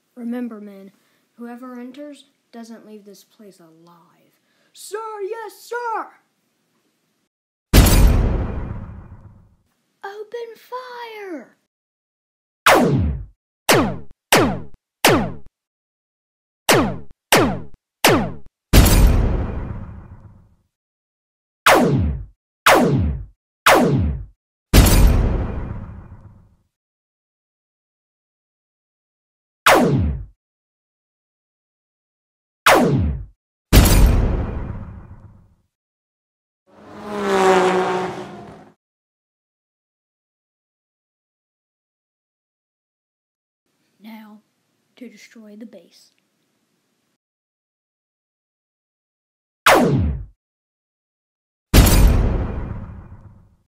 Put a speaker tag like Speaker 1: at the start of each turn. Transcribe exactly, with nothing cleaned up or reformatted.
Speaker 1: Remember, men, whoever enters doesn't leave this place alive. Sir, yes, sir! Open fire! Now, to destroy the base.